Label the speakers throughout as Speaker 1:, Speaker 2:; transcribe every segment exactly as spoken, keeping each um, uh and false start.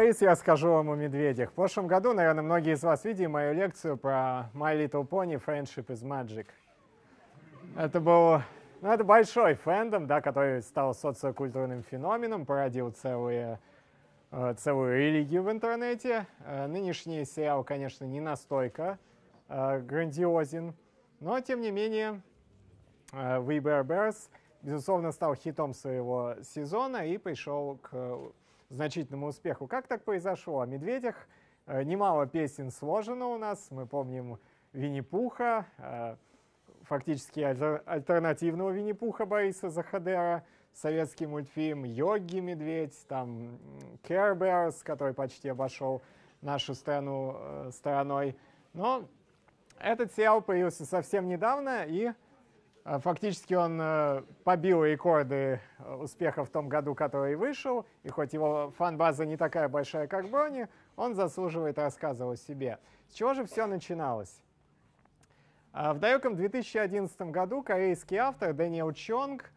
Speaker 1: Борис, я расскажу вам о медведях. В прошлом году, наверное, многие из вас видели мою лекцию про My Little Pony Friendship is Magic. Это был ну, это большой фэндом, да, который стал социокультурным феноменом, породил целые, целую религию в интернете. Нынешний сериал, конечно, не настолько грандиозен, но, тем не менее, We Bare Bears, безусловно, стал хитом своего сезона и пришел к значительному успеху. Как так произошло? О медведях немало песен сложено у нас. Мы помним Винни-Пуха, фактически альтернативного Винни-Пуха Бориса Захадера, советский мультфильм, Йоги Медведь, там Care Bears, который почти обошел нашу страну стороной. Но этот сериал появился совсем недавно, и фактически он побил рекорды успеха в том году, который вышел, и хоть его фан-база не такая большая, как Брони, он заслуживает рассказа о себе. С чего же все начиналось? В далеком две тысячи одиннадцатом году корейский автор Дэниел Чонг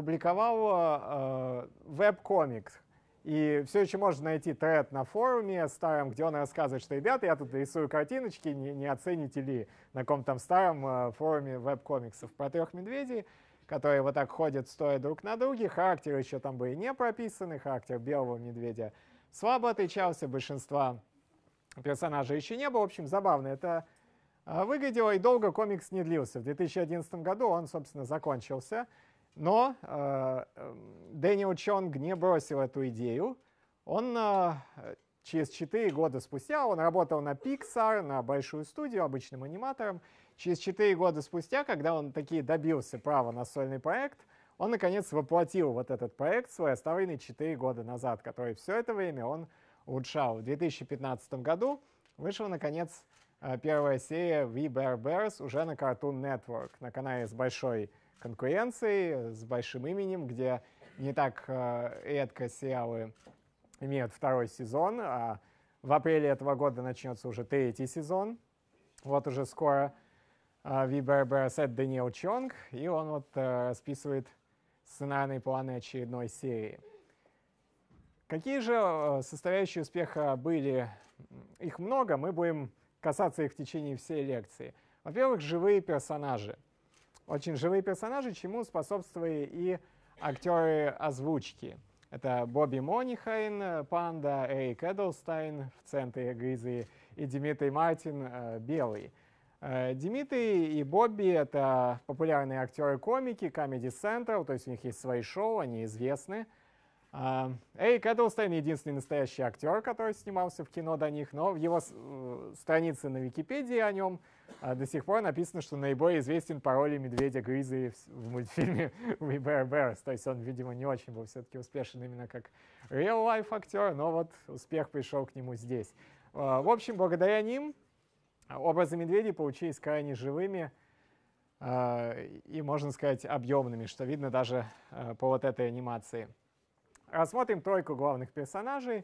Speaker 1: опубликовал веб-комикс. И все еще можно найти тред на форуме старом, где он рассказывает, что, ребята, я тут рисую картиночки, не, не оцените ли на каком-то старом э, форуме веб-комиксов про трех медведей, которые вот так ходят, стоя друг на друге. Характер еще там были не прописаны, характер белого медведя слабо отличался, большинства персонажей еще не было. В общем, забавно это э, выглядело, и долго комикс не длился. В две тысячи одиннадцатом году он, собственно, закончился. Но э, Дэниел Чонг не бросил эту идею. Он э, через четыре года спустя, он работал на Pixar, на большую студию, обычным аниматором. Через четыре года спустя, когда он таки добился права на сольный проект, он, наконец, воплотил вот этот проект свой, оставленный четыре года назад, который все это время он улучшал. В две тысячи пятнадцатом году вышла, наконец, первая серия We Bare Bears уже на Cartoon Network, на канале с большой конкуренцией, с большим именем, где не так э, редко сериалы имеют второй сезон, а в апреле этого года начнется уже третий сезон. Вот уже скоро э, We Bare Bears — это Дэниел Чонг, и он вот э, расписывает сценарные планы очередной серии. Какие же э, составляющие успеха были? Их много, мы будем касаться их в течение всей лекции. Во-первых, живые персонажи. Очень живые персонажи, чему способствовали и актеры озвучки. Это Бобби Монихейн, Панда, Эрик Эдлстайн в центре Гризли и Димитрий Мартин, э, Белый. Э, Димитрий и Бобби — это популярные актеры-комики, Comedy Central, то есть у них есть свои шоу, они известны. Э, Эрик Эдлстайн — единственный настоящий актер, который снимался в кино до них, но в его э, странице на Википедии о нем до сих пор написано, что наиболее известен по роли медведя Гризли в мультфильме We Bare Bears. То есть он, видимо, не очень был все-таки успешен именно как real-life актер, но вот успех пришел к нему здесь. В общем, благодаря ним образы медведей получились крайне живыми и, можно сказать, объемными, что видно даже по вот этой анимации. Рассмотрим тройку главных персонажей.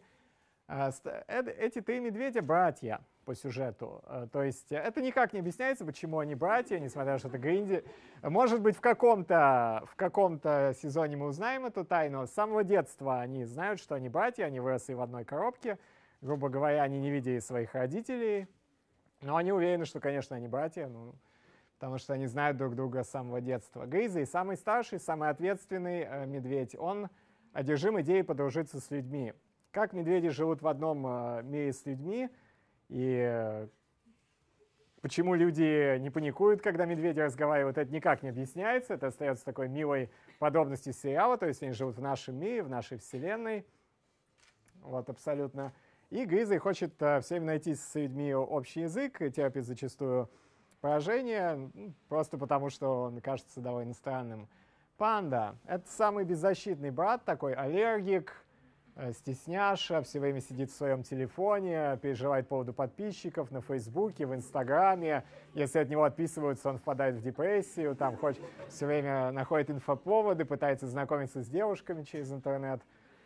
Speaker 1: Эти три медведя — братья по сюжету. То есть это никак не объясняется, почему они братья, несмотря на то, что это Гринди. Может быть, в каком-то в каком-то сезоне мы узнаем эту тайну. С самого детства они знают, что они братья, они выросли в одной коробке. Грубо говоря, они не видели своих родителей. Но они уверены, что, конечно, они братья, ну, потому что они знают друг друга с самого детства. Гризли, самый старший, самый ответственный э, медведь, он одержим идеей подружиться с людьми. Как медведи живут в одном э, мире с людьми, и э, почему люди не паникуют, когда медведи разговаривают, это никак не объясняется. Это остается такой милой подробностью сериала, то есть они живут в нашем мире, в нашей вселенной. Вот, абсолютно. И Гризли хочет э, все время найти с людьми общий язык, и терпит зачастую поражение, просто потому что он кажется довольно странным. Панда — это самый беззащитный брат, такой аллергик, стесняша, все время сидит в своем телефоне, переживает по поводу подписчиков на Фейсбуке, в Инстаграме. Если от него отписываются, он впадает в депрессию, там хоть все время находит инфоповоды, пытается знакомиться с девушками через интернет,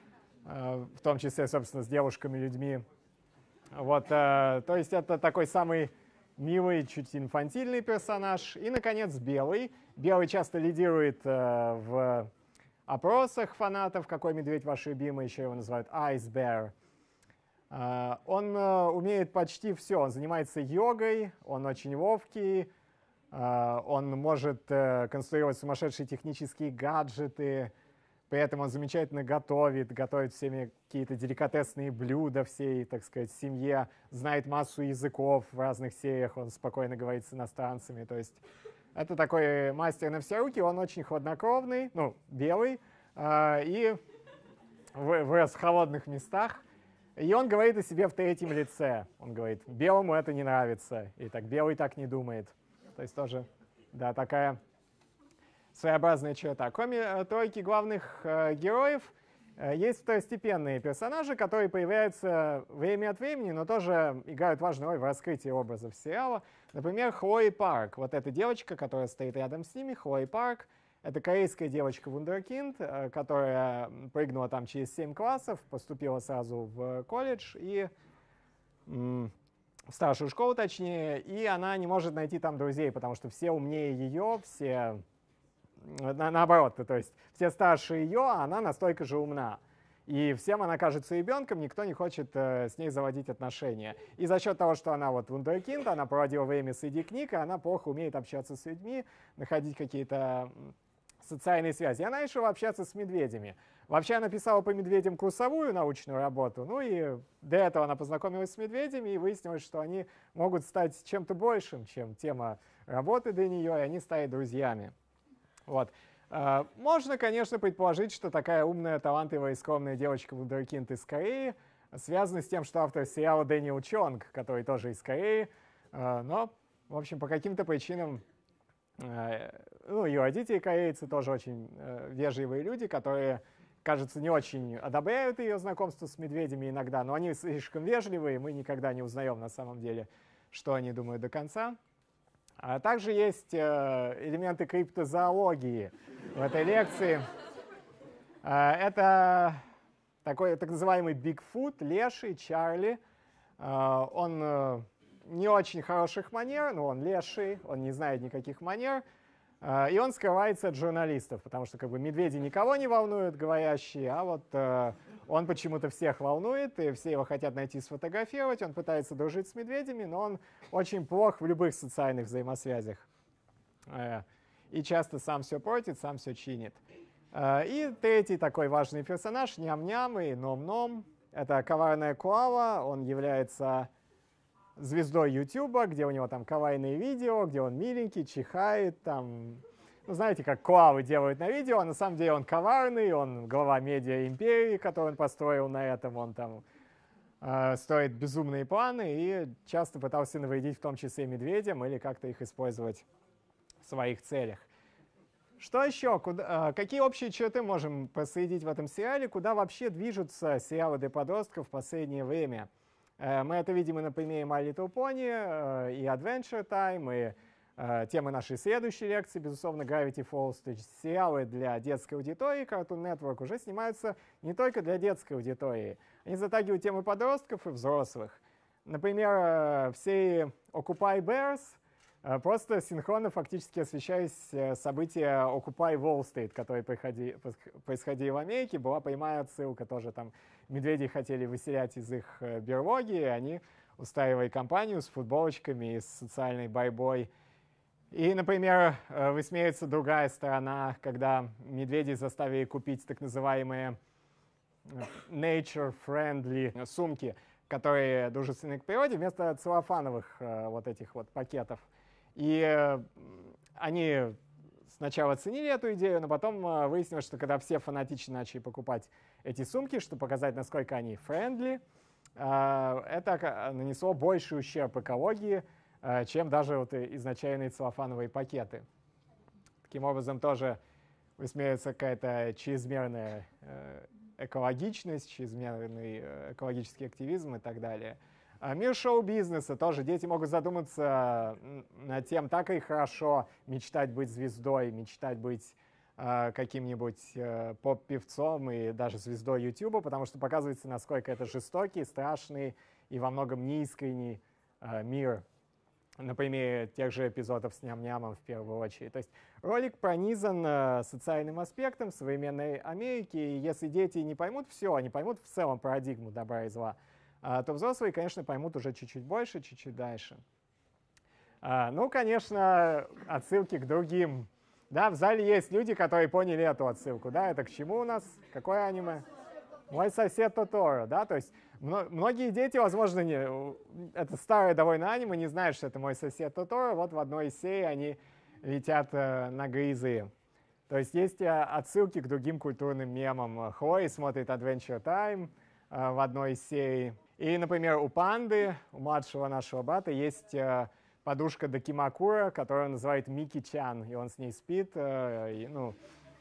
Speaker 1: в том числе, собственно, с девушками-людьми. Вот, то есть это такой самый милый, чуть инфантильный персонаж. И, наконец, Белый. Белый часто лидирует в опросах фанатов, какой медведь ваш любимый, еще его называют Ice Bear. Он умеет почти все. Он занимается йогой, он очень ловкий, он может конструировать сумасшедшие технические гаджеты, при этом он замечательно готовит, готовит всеми какие-то деликатесные блюда всей, так сказать, семье, знает массу языков в разных сериях, он спокойно говорит с иностранцами. То есть это такой мастер на все руки, он очень хладнокровный, ну, белый, и вырос в холодных местах. И он говорит о себе в третьем лице. Он говорит, белому это не нравится, и так белый так не думает. То есть тоже, да, такая своеобразная черта. Кроме э, тройки главных э, героев, э, есть второстепенные персонажи, которые появляются время от времени, но тоже играют важную роль в раскрытии образов сериала. Например, Хлои Парк. Вот эта девочка, которая стоит рядом с ними, Хлои Парк. Это корейская девочка-вундеркинд, э, которая прыгнула там через семь классов, поступила сразу в колледж и м, в старшую школу, точнее, и она не может найти там друзей, потому что все умнее ее, все на, наоборот, то есть все старше ее, а она настолько же умна. И всем она кажется ребенком, никто не хочет э, с ней заводить отношения. И за счет того, что она вот вундеркинд, она проводила время среди книг, и она плохо умеет общаться с людьми, находить какие-то социальные связи. И она решила общаться с медведями. Вообще она писала по медведям курсовую научную работу, ну и до этого она познакомилась с медведями и выяснилось, что они могут стать чем-то большим, чем тема работы для нее, и они стали друзьями. Вот. Можно, конечно, предположить, что такая умная, талантливая и скромная девочка вундеркинд из Кореи связана с тем, что автор сериала Дэниел Чонг, который тоже из Кореи, но, в общем, по каким-то причинам, ну, ее родители корейцы тоже очень вежливые люди, которые, кажется, не очень одобряют ее знакомство с медведями иногда, но они слишком вежливые, мы никогда не узнаем на самом деле, что они думают до конца. А также есть элементы криптозоологии в этой лекции. Это такой так называемый Бигфут, леший, Чарли. Он не очень хороших манер, но он леший, он не знает никаких манер. И он скрывается от журналистов, потому что как бы медведи никого не волнуют, говорящие, а вот э, он почему-то всех волнует, и все его хотят найти, сфотографировать. Он пытается дружить с медведями, но он очень плох в любых социальных взаимосвязях. Э, и часто сам все портит, сам все чинит. Э, и третий такой важный персонаж, Ням-Ням и Ном-Ном. Это коварная коала, он является звездой Ютуба, где у него там кавайные видео, где он миленький, чихает, там, ну, знаете, как коалы делают на видео, а на самом деле он коварный, он глава медиа-империи, которую он построил на этом, он там э, строит безумные планы и часто пытался навредить в том числе медведям или как-то их использовать в своих целях. Что еще? Куда, э, какие общие черты можем проследить в этом сериале? Куда вообще движутся сериалы для подростков в последнее время? Мы это видим и на примере My Little Pony, и Adventure Time, и темы нашей следующей лекции, безусловно, Gravity Falls. То есть сериалы для детской аудитории Cartoon Network уже снимаются не только для детской аудитории. Они затрагивают темы подростков и взрослых. Например, в серии Occupy Bears просто синхронно фактически освещались события Occupy Wall Street, которые происходили в Америке. Была прямая отсылка тоже там. Медведи хотели выселять из их берлоги, и они устраивали кампанию с футболочками и с социальной борьбой. И, например, высмеивается другая сторона, когда медведи заставили купить так называемые nature-friendly сумки, которые дружественны к природе, вместо целлофановых вот этих вот пакетов. И они сначала оценили эту идею, но потом выяснилось, что когда все фанатично начали покупать эти сумки, чтобы показать, насколько они friendly, это нанесло больший ущерб экологии, чем даже вот изначальные целлофановые пакеты. Таким образом, тоже высмеивается какая-то чрезмерная экологичность, чрезмерный экологический активизм и так далее. Мир шоу-бизнеса тоже. Дети могут задуматься над тем, так и хорошо мечтать быть звездой, мечтать быть э, каким-нибудь э, поп-певцом и даже звездой Ютуба, потому что показывается, насколько это жестокий, страшный и во многом неискренний э, мир. На примере тех же эпизодов с Ням-Нямом в первую очередь. То есть ролик пронизан э, социальным аспектом современной Америки, и если дети не поймут все, они поймут в целом парадигму добра и зла, то взрослые, конечно, поймут уже чуть-чуть больше, чуть-чуть дальше. Ну, конечно, отсылки к другим. Да, в зале есть люди, которые поняли эту отсылку. Да, это к чему у нас? Какое аниме? «Мой сосед Тоторо», да, то есть многие дети, возможно, не, это старое довольно аниме, не знают, что это «Мой сосед Тоторо». Вот в одной из серий они летят э, на грызы. То есть есть э, отсылки к другим культурным мемам. Хлои смотрит Adventure Time э, в одной из серий. И, например, у Панды, у младшего нашего брата, есть э, подушка Дакимакура, которую он называет Мики-чан, и он с ней спит. Э, и, ну,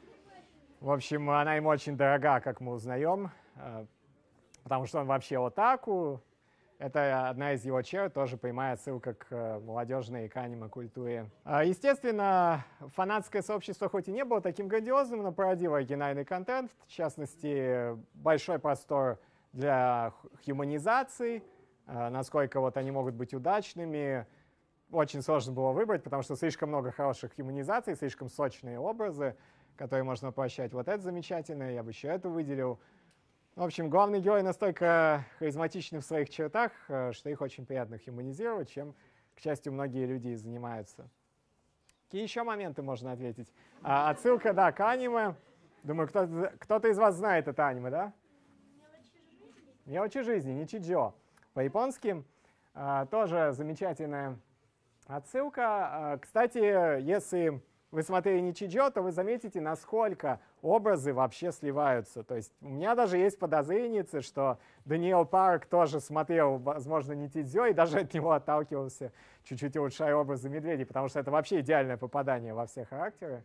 Speaker 1: в общем, она ему очень дорога, как мы узнаем, потому что он вообще отаку. Это одна из его черт, тоже прямая отсылка к молодежной и к аниме-культуре. Естественно, фанатское сообщество хоть и не было таким грандиозным, но породило оригинальный контент, в частности, большой простор для хьюманизаций, насколько вот они могут быть удачными. Очень сложно было выбрать, потому что слишком много хороших хьюманизаций, слишком сочные образы, которые можно воплощать. Вот это замечательно, я бы еще это выделил. В общем, главный герой настолько харизматичны в своих чертах, что их очень приятно хьюманизировать, чем, к счастью, многие люди занимаются. Какие еще моменты можно ответить? А, отсылка, да, к аниме. Думаю, кто-то, кто-то из вас знает это аниме, да? «Мелочи жизни», Ничиджо. По-японски а, тоже замечательная отсылка. А, кстати, если вы смотрели Ничиджо, то вы заметите, насколько образы вообще сливаются. То есть у меня даже есть подозрение, что Даниэл Парк тоже смотрел, возможно, Ничиджо и даже от него отталкивался, чуть-чуть улучшая образы медведей, потому что это вообще идеальное попадание во все характеры.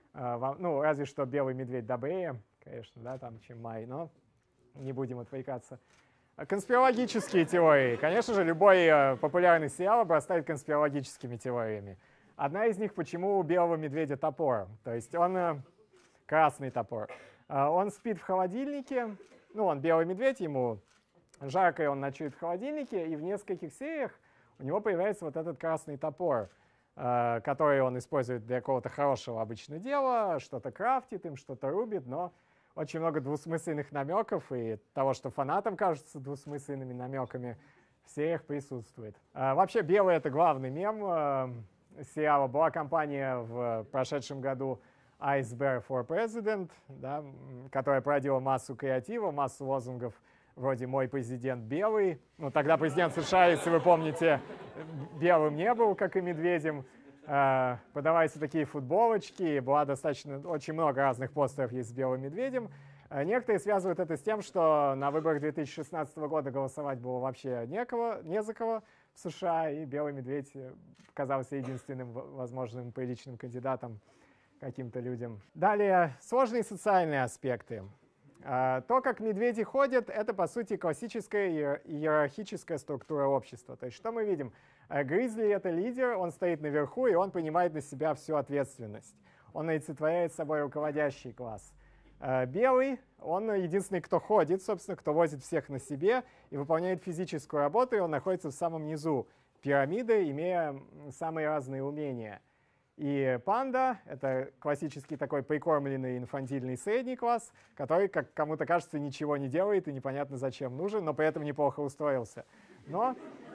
Speaker 1: Ну, разве что белый медведь добрее, конечно, да, там, чем Май, но не будем отвлекаться. Конспирологические теории. Конечно же, любой популярный сериал обрастает конспирологическими теориями. Одна из них, почему у белого медведя топор. То есть он э, красный топор. Э, он спит в холодильнике. Ну, он белый медведь, ему жарко, и он ночует в холодильнике. И в нескольких сериях у него появляется вот этот красный топор, э, который он использует для какого-то хорошего обычного дела, что-то крафтит им, что-то рубит, но очень много двусмысленных намеков и того, что фанатам кажется двусмысленными намеками, в сериях присутствует. Э, вообще, белый — это главный мем э, сериала. Была кампания в прошедшем году Ice Bear for President, да, которая породила массу креатива, массу лозунгов вроде «Мой президент белый». Ну, тогда президент США, если вы помните, белым не был, как и медведем. Э, подавались такие футболочки, была достаточно, очень много разных постеров есть с белым медведем. Э, некоторые связывают это с тем, что на выборах две тысячи шестнадцатого года голосовать было вообще некого, не за кого в США, и белый медведь казался единственным возможным приличным кандидатом каким-то людям. Далее, сложные социальные аспекты. То, как медведи ходят, это, по сути, классическая иерархическая структура общества. То есть что мы видим? Гризли — это лидер, он стоит наверху, и он принимает на себя всю ответственность. Он олицетворяет собой руководящий класс. Белый, он единственный, кто ходит, собственно, кто возит всех на себе и выполняет физическую работу, и он находится в самом низу пирамиды, имея самые разные умения. И панда — это классический такой прикормленный инфантильный средний класс, который, как кому-то кажется, ничего не делает и непонятно зачем нужен, но при этом неплохо устроился. Но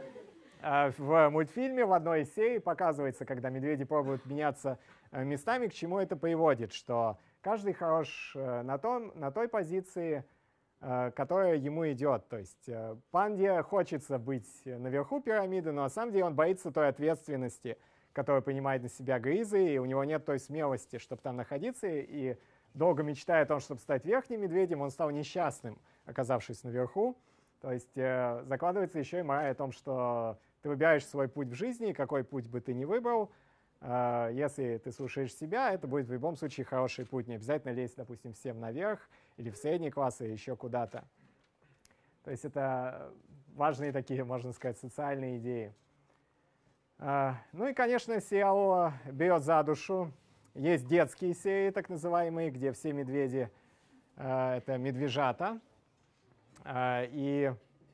Speaker 1: э, в мультфильме в одной из серий показывается, когда медведи пробуют меняться э, местами, к чему это приводит, что каждый хорош э, на, том, на той позиции, э, которая ему идет. То есть э, панде хочется быть наверху пирамиды, но на самом деле он боится той ответственности, который принимает на себя гризы, и у него нет той смелости, чтобы там находиться, и долго мечтая о том, чтобы стать верхним медведем, он стал несчастным, оказавшись наверху. То есть э, закладывается еще и мораль о том, что ты выбираешь свой путь в жизни, какой путь бы ты ни выбрал. Э, если ты слушаешь себя, это будет в любом случае хороший путь. Не обязательно лезть, допустим, всем наверх, или в средний класс, или еще куда-то. То есть это важные такие, можно сказать, социальные идеи. Ну и, конечно, сериал берет за душу. Есть детские серии, так называемые, где все медведи — это медвежата. И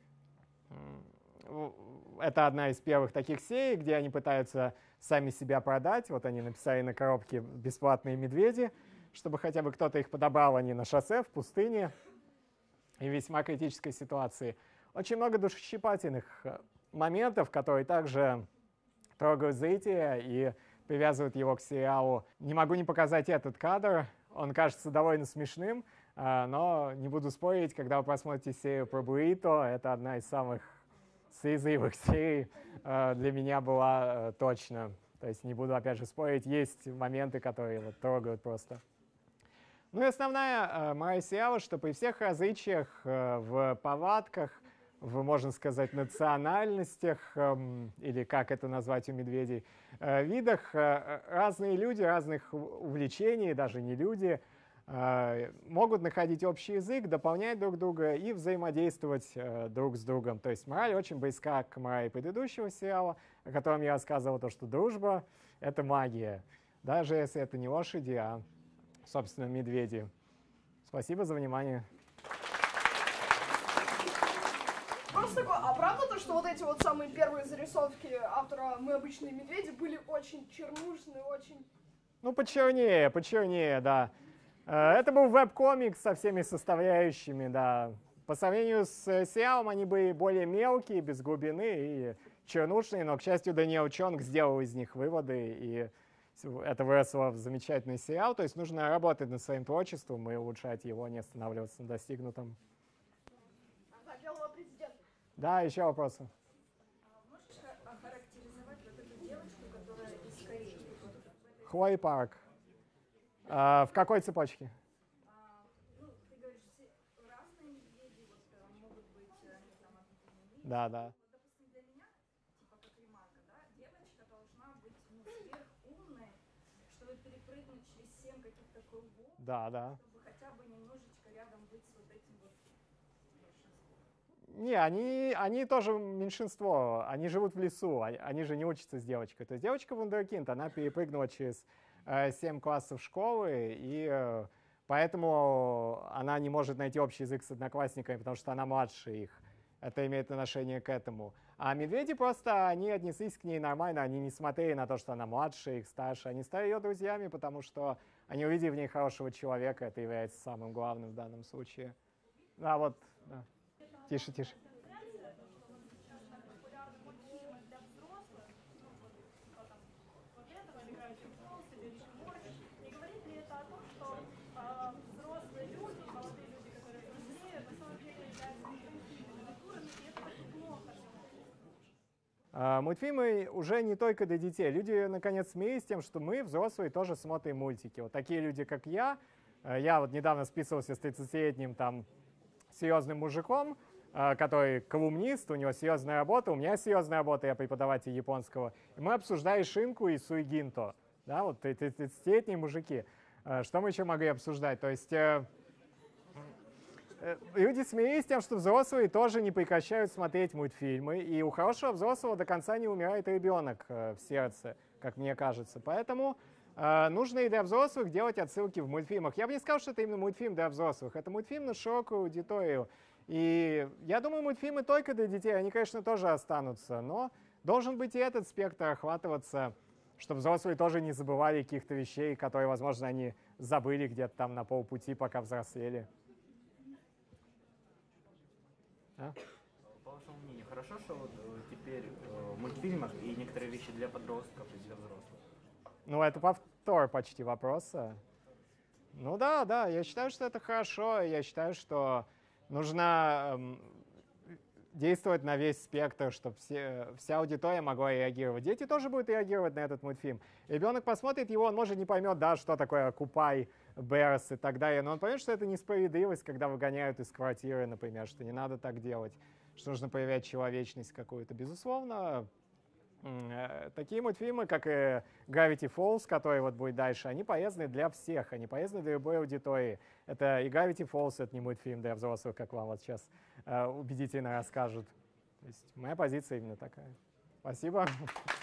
Speaker 1: это одна из первых таких серий, где они пытаются сами себя продать. Вот они написали на коробке «Бесплатные медведи», чтобы хотя бы кто-то их подобрал, они на шоссе, в пустыне, и в весьма критической ситуации очень много душещипательных моментов, которые также трогают зрителя и привязывают его к сериалу. Не могу не показать этот кадр, он кажется довольно смешным, но не буду спорить, когда вы посмотрите серию про буррито, это одна из самых слезливых серий для меня была точно. То есть не буду опять же спорить, есть моменты, которые вот трогают просто. Ну и основная мораль сериала, что при всех различиях в повадках, в, можно сказать, национальностях, или как это назвать у медведей, видах, разные люди, разных увлечений, даже не люди, могут находить общий язык, дополнять друг друга и взаимодействовать друг с другом. То есть мораль очень близка к морали предыдущего сериала, о котором я рассказывал, то, что дружба — это магия, даже если это не лошади, а, собственно, медведи. Спасибо за внимание.
Speaker 2: Просто такое, а правда то, что вот эти вот самые первые зарисовки автора «Мы обычные медведи» были очень чернушные, очень...
Speaker 1: Ну, почернее, почернее, да. Это был веб-комикс со всеми составляющими, да. По сравнению с сериалом они были более мелкие, без глубины и чернушные, но, к счастью, Даниэл Чонг сделал из них выводы, и это выросло в замечательный сериал. То есть нужно работать над своим творчеством и улучшать его, не останавливаться на достигнутом. Да, еще вопросы?
Speaker 3: Можешь охарактеризовать вот эту девочку, которая из Кореи?
Speaker 1: Хлои Парк. А, в какой цепочке?
Speaker 3: А, ну, ты говоришь, все разные медведи вот, могут быть, они там от
Speaker 1: Да, да.
Speaker 3: Вот, допустим, для меня, типа как ремарка, да, девочка должна быть ну, сверхумной, чтобы перепрыгнуть через семь каких-то кругов,
Speaker 1: Да, да.
Speaker 3: чтобы хотя бы немножечко рядом быть с вот этим вот большинством.
Speaker 1: Не, они, они тоже меньшинство, они живут в лесу, они, они же не учатся с девочкой. То есть девочка вундеркинд, она перепрыгнула через э, семь классов школы, и э, поэтому она не может найти общий язык с одноклассниками, потому что она младше их. Это имеет отношение к этому. А медведи просто, они отнеслись к ней нормально, они не смотрели на то, что она младше, их старше. Они стали ее друзьями, потому что они увидели в ней хорошего человека, это является самым главным в данном случае. Да, вот, да. Тише, тише. Мультфильмы уже не только для детей. Люди, наконец, смеялись с тем, что мы, взрослые, тоже смотрим мультики. Вот такие люди, как я. Я вот недавно списывался с тридцатилетним там серьезным мужиком, который колумнист, у него серьезная работа, у меня серьезная работа, я преподаватель японского. И мы обсуждали шинку и суигинто. Да, вот тридцатилетние мужики. Что мы еще могли обсуждать? То есть люди смеялись тем, что взрослые тоже не прекращают смотреть мультфильмы, и у хорошего взрослого до конца не умирает ребенок в сердце, как мне кажется. Поэтому э, нужно и для взрослых делать отсылки в мультфильмах. Я бы не сказал, что это именно мультфильм для взрослых, это мультфильм на широкую аудиторию. И я думаю, мультфильмы только для детей, они, конечно, тоже останутся, но должен быть и этот спектр охватываться, чтобы взрослые тоже не забывали каких-то вещей, которые, возможно, они забыли где-то там на полпути, пока взрослели. А?
Speaker 4: По вашему мнению, хорошо, что вот теперь в мультфильмах и некоторые вещи для подростков и для взрослых?
Speaker 1: Ну, это повтор почти вопроса. Ну да, да, я считаю, что это хорошо. Я считаю, что нужно эм, действовать на весь спектр, чтобы все, вся аудитория могла реагировать. Дети тоже будут реагировать на этот мультфильм. Ребенок посмотрит его, он, может, не поймет, да, что такое Купай, Берс и так далее, но он поймет, что это несправедливость, когда выгоняют из квартиры, например, что не надо так делать, что нужно проявлять человечность какую-то. Безусловно, такие мультфильмы, как и Gravity Falls, который вот будет дальше, они полезны для всех, они полезны для любой аудитории. Это и Gravity Falls — это не мультфильм для взрослых, как вам вот сейчас убедительно расскажут. То есть моя позиция именно такая. Спасибо.